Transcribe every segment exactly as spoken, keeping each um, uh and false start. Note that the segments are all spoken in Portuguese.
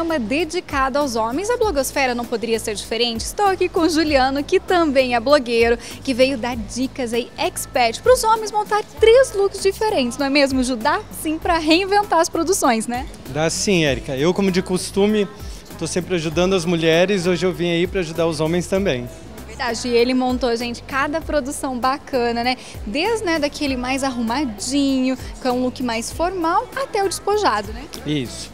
programa dedicado aos homens. A blogosfera não poderia ser diferente. Estou aqui com o Juliano, que também é blogueiro, que veio dar dicas aí, expert, para os homens montar três looks diferentes, não é mesmo, Ju? Dá sim para reinventar as produções, né? Dá sim, Érica. Eu, como de costume, estou sempre ajudando as mulheres, hoje eu vim aí para ajudar os homens também. Verdade, e ele montou, gente, cada produção bacana, né? Desde né, daquele mais arrumadinho, com um look mais formal, até o despojado, né? Isso.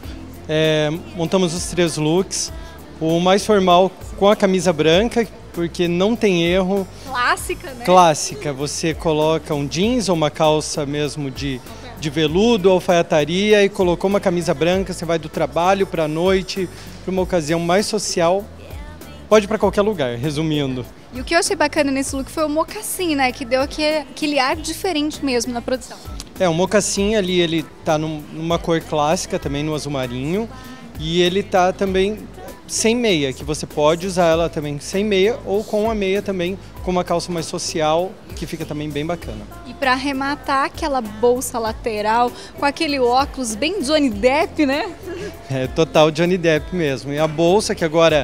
É, montamos os três looks. O mais formal com a camisa branca, porque não tem erro. Clássica, né? Clássica. Você coloca um jeans ou uma calça mesmo de, de veludo, alfaiataria e colocou uma camisa branca, você vai do trabalho para a noite, para uma ocasião mais social. Pode ir para qualquer lugar, resumindo. E o que eu achei bacana nesse look foi o mocassim, né? Que deu aquele, aquele ar diferente mesmo na produção. É, o mocassim ali, ele tá num, numa cor clássica também, no azul marinho. E ele tá também sem meia, que você pode usar ela também sem meia ou com a meia também, com uma calça mais social, que fica também bem bacana. E para arrematar, aquela bolsa lateral com aquele óculos bem Johnny Depp, né? É, total Johnny Depp mesmo. E a bolsa que agora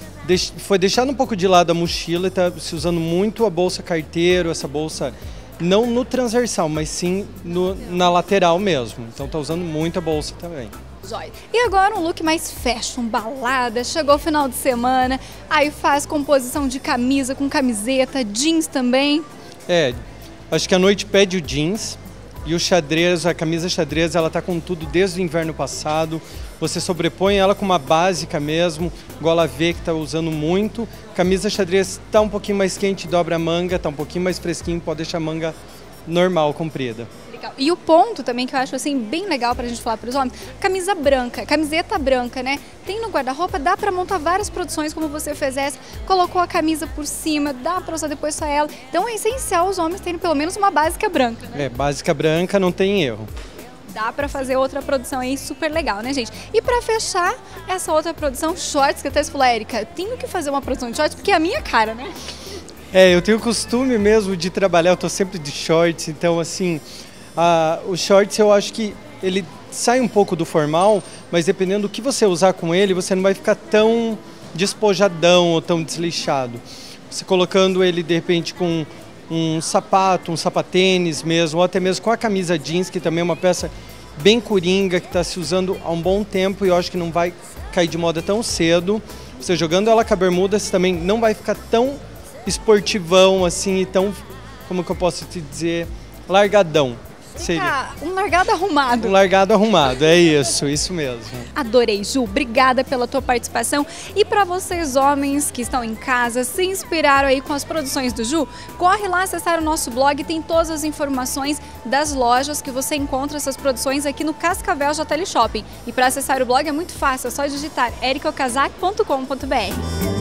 foi deixando um pouco de lado a mochila e está se usando muito a bolsa carteiro, essa bolsa não no transversal, mas sim no, na lateral mesmo. Então está usando muito a bolsa também. Jóia. E agora um look mais fashion, balada, chegou o final de semana, aí faz composição de camisa com camiseta, jeans também. É, acho que a noite pede o jeans. E o xadrez, a camisa xadrez, ela tá com tudo desde o inverno passado. Você sobrepõe ela com uma básica mesmo, gola V que tá usando muito. Camisa xadrez tá um pouquinho mais quente, dobra a manga, tá um pouquinho mais fresquinho, pode deixar a manga normal, comprida. Legal. E o ponto também que eu acho assim bem legal pra gente falar para os homens, camisa branca, camiseta branca, né? Tem no guarda-roupa, dá pra montar várias produções como você fez essa, colocou a camisa por cima, dá pra usar depois só ela. Então é essencial os homens terem pelo menos uma básica branca, né? É, básica branca não tem erro. Dá pra fazer outra produção aí super legal, né, gente? E pra fechar essa outra produção, shorts, que até você falou, Érica, tenho que fazer uma produção de shorts porque é a minha cara, né? É, eu tenho o costume mesmo de trabalhar, eu tô sempre de shorts, então assim... Ah, o shorts eu acho que ele sai um pouco do formal, mas dependendo do que você usar com ele, você não vai ficar tão despojadão ou tão desleixado. Você colocando ele de repente com um sapato, um sapatênis mesmo, ou até mesmo com a camisa jeans, que também é uma peça bem coringa, que está se usando há um bom tempo e eu acho que não vai cair de moda tão cedo. Você jogando ela com a bermuda, você também não vai ficar tão esportivão assim e tão, como que eu posso te dizer, largadão. Seria. Um largado arrumado. Um largado arrumado, é isso, isso mesmo. Adorei, Ju, obrigada pela tua participação. E para vocês homens que estão em casa, se inspiraram aí com as produções do Ju, corre lá acessar o nosso blog, tem todas as informações das lojas que você encontra essas produções aqui no Cascavel J L Shopping. E para acessar o blog é muito fácil, é só digitar erica okazaki ponto com ponto br.